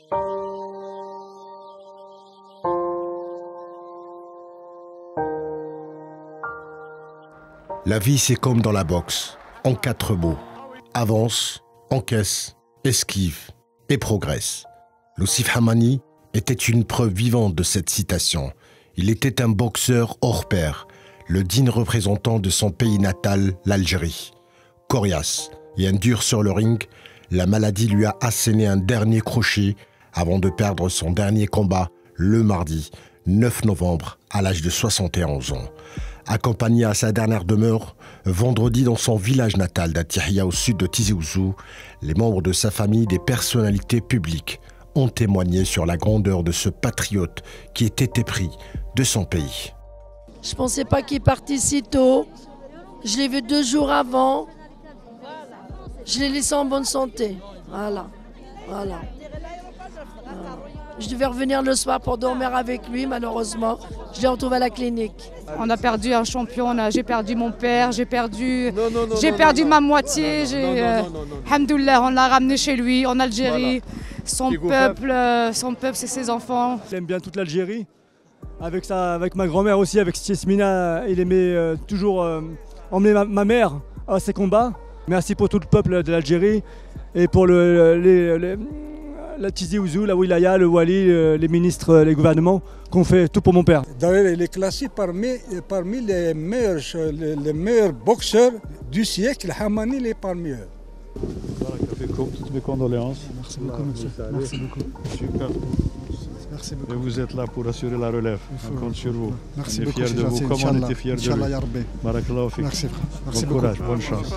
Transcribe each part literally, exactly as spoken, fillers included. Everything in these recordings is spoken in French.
La vie, c'est comme dans la boxe, en quatre mots. Avance, encaisse, esquive et progresse. Loussif Hammani était une preuve vivante de cette citation. Il était un boxeur hors pair, le digne représentant de son pays natal, l'Algérie. Coriace et dur sur le ring, la maladie lui a asséné un dernier crochet avant de perdre son dernier combat le mardi neuf novembre à l'âge de soixante et onze ans. Accompagné à sa dernière demeure, vendredi dans son village natal d'Atihia au sud de Tizi Ouzou, les membres de sa famille, des personnalités publiques, ont témoigné sur la grandeur de ce patriote qui était épris de son pays. Je ne pensais pas qu'il partait si tôt. Je l'ai vu deux jours avant. Je l'ai laissé en bonne santé. Voilà. Voilà. Je devais revenir le soir pour dormir avec lui, malheureusement. Je l'ai retrouvé à la clinique. On a perdu un champion, j'ai perdu mon père, j'ai perdu, j'ai perdu non, ma moitié. Euh, Alhamdoulilah, on l'a ramené chez lui, en Algérie. Voilà. Son peuple, euh, son peuple, c'est ses enfants. Il aime bien toute l'Algérie. Avec, sa, avec ma grand-mère aussi, avec Yasmina, il aimait euh, toujours euh, emmener ma, ma mère à ses combats. Merci pour tout le peuple de l'Algérie et pour le, les, les, la Tizi Ouzou, la Wilaya, le Wali, les ministres, les gouvernements, qui ont fait tout pour mon père. D'ailleurs, il est classé parmi, parmi les, meilleurs, les, les meilleurs boxeurs du siècle. Hammani est parmi eux. Toutes mes condoléances. Merci beaucoup, monsieur. Merci beaucoup. Super. Merci beaucoup. Et vous êtes là pour assurer la relève. faut... On compte sur vous. Merci on est beaucoup. fiers de vous, comme on était fiers de lui. Barakallahu fik. Merci, Merci bon courage, bonne chance.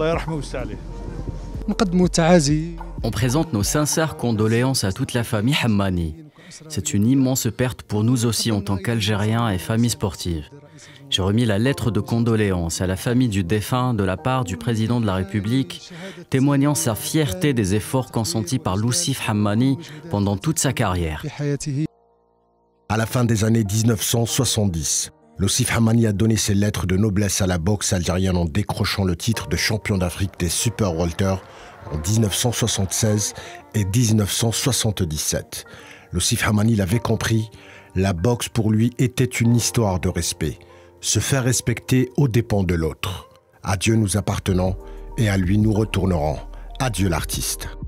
On présente nos sincères condoléances à toute la famille Hammani. C'est une immense perte pour nous aussi en tant qu'Algériens et famille sportive. J'ai remis la lettre de condoléances à la famille du défunt de la part du président de la République, témoignant sa fierté des efforts consentis par Loussif Hammani pendant toute sa carrière. À la fin des années mille neuf cent soixante-dix, Loussif Hammani a donné ses lettres de noblesse à la boxe algérienne en décrochant le titre de champion d'Afrique des Super Welter en mille neuf cent soixante-seize et mille neuf cent soixante-dix-sept. Loussif Hammani l'avait compris, la boxe pour lui était une histoire de respect. Se faire respecter aux dépens de l'autre. À Dieu nous appartenons et à lui nous retournerons. Adieu l'artiste.